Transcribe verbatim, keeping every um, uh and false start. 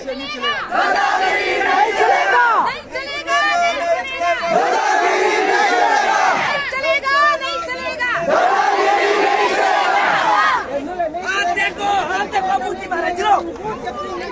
से नहीं चलेगा, दादागिरी नहीं चलेगा, नहीं चलेगा, दादागिरी नहीं चलेगा, नहीं चलेगा, नहीं चलेगा, दादागिरी नहीं चलेगा। हाथ देखो, हाथ देखो, बूटी मारे चलो।